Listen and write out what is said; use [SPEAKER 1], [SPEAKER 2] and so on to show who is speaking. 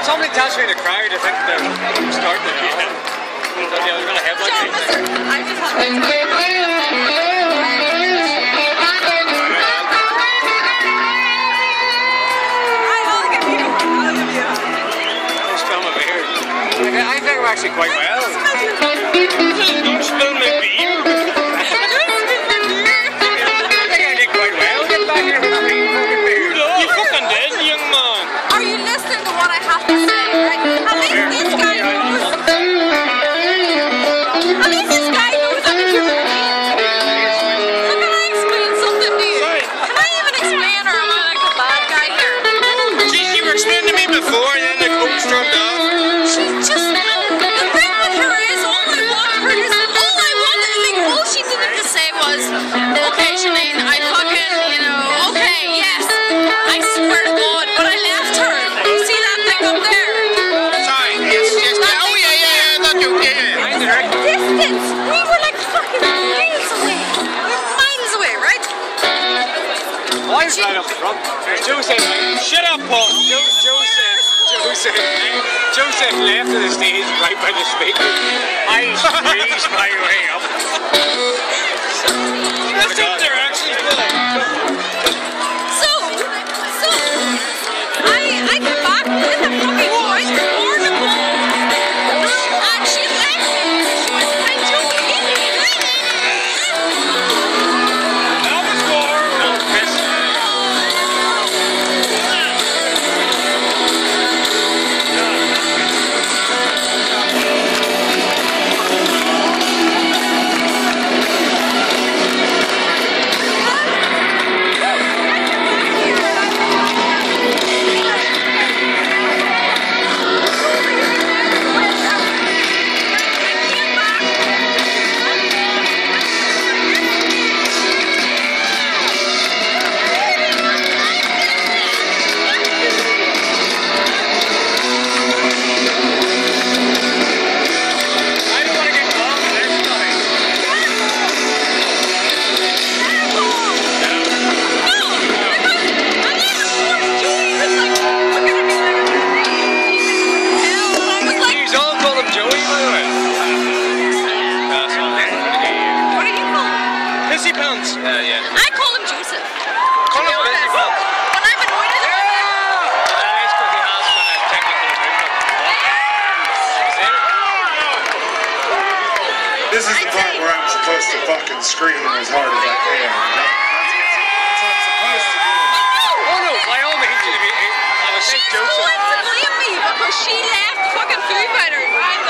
[SPEAKER 1] Somebody tells me in the crowd, I think they're starting it off. Yeah, they're going to have like I think I'm actually quite well. Don't spill my beer. I think I did quite well. Get back here with me fucking beer. You fucking did, young man.
[SPEAKER 2] Are you listening to what I have to say? Right? At least this guy knows. At least this guy knows I'm a human being. So can I explain something to you? Can I even explain, or am I like a bad guy here?
[SPEAKER 1] Geez, you were explaining to me before, then the coat stormed off.
[SPEAKER 2] She's just, the thing with her is, all she needed to say was, okay, Sinead, I fucking, okay, yes, I swear to God, but I left her. You see that thing up there?
[SPEAKER 1] Sorry, yes, oh yeah, not you, yeah.
[SPEAKER 2] Distance! We were like fucking miles away. We were miles away, right?
[SPEAKER 1] Well, I was right up front. Joe said, shut up, Paul. Joseph left of the stage right by the speaker. I squeezed my way up. That's the directions,
[SPEAKER 2] So, I came back with a fucking white barnacle. And she left me. She was like, Joey.
[SPEAKER 1] That was horrible. Pants. Yeah.
[SPEAKER 2] I call him Joseph.
[SPEAKER 1] Call him Pants.
[SPEAKER 2] When I'm annoyed at him.
[SPEAKER 1] That's because he has got a technical movement.
[SPEAKER 3] This is the part where I'm supposed to fucking scream as hard as I can. That's what I'm supposed to do.
[SPEAKER 1] Oh no, by all means, I was saying Joseph.
[SPEAKER 2] She's going to blame me because she left fucking Foo Fighters.